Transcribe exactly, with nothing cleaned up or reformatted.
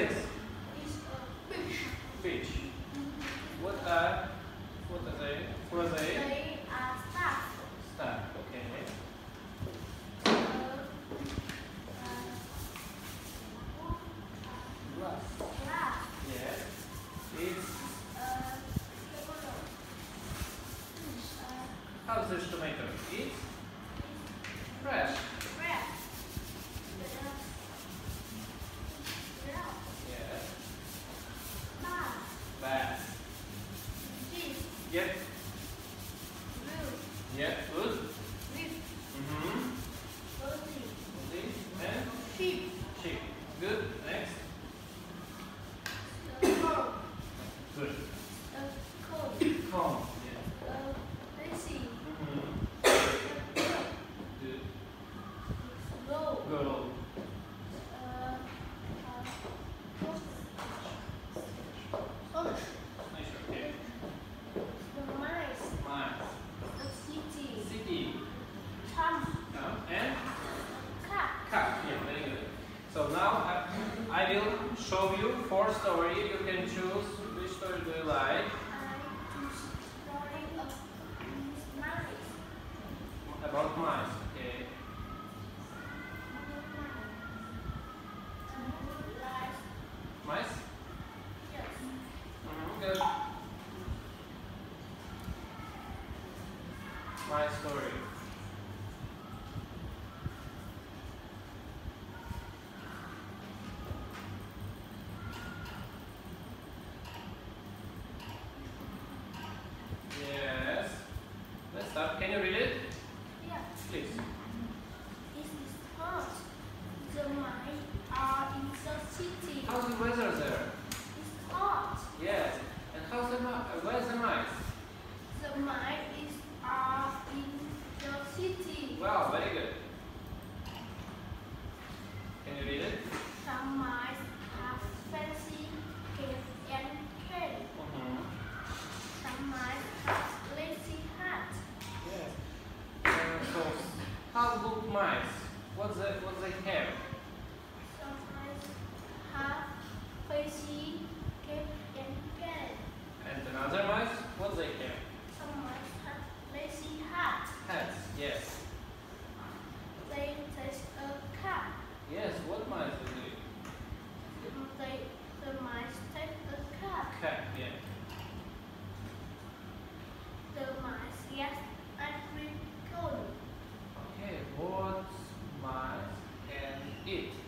this? It's a fish. Fish. What are what are they? What are they? They are stuff. Stuff. Okay. Uh, Glass. glass. Yes. It's Uh, how's this tomato? It's fresh. bread. Yes. Bad. Bad. Cheese. Yep. Blue. Yep. Good. Beef. Mm-hmm. Rosy. This and Sheep. sheep. Good. Next. Uh, corn. Good. Uh, corn. Corn. Yeah. Uh, lazy. Mm-hmm. Good. Roll. Go. Uh, uh, orange. Nice. Okay. The mice. Mice. The city. City. Tom. Um, and Cat. cat. Yeah. Very good. So now I, I will show you four stories. You can choose which story do you like. I choose story of mice. About mice. Okay. Mice. Mm-hmm. Good. My story. Yes. Let's start. Can you read it? Please. The mice are in the city. How's the weather there? It's hot. Yes. And how's the mice? Where's the mice? The mice is are in the city. Wow, very good. Can you read it? Some mice have fancy cape and tail. Mm-hmm. Some mice have lazy hats. Yes. Uh, so, how look mice? What's the what's they have? Some mice have fancy cape and tail. And another mice? What they have? Some mice have lazy hats. Hats. Yes. They taste a cat. Yes. What mice do they? They, the mice take a cat. Cat. Yeah. The mice get ice cream cone. Okay. What mice can eat?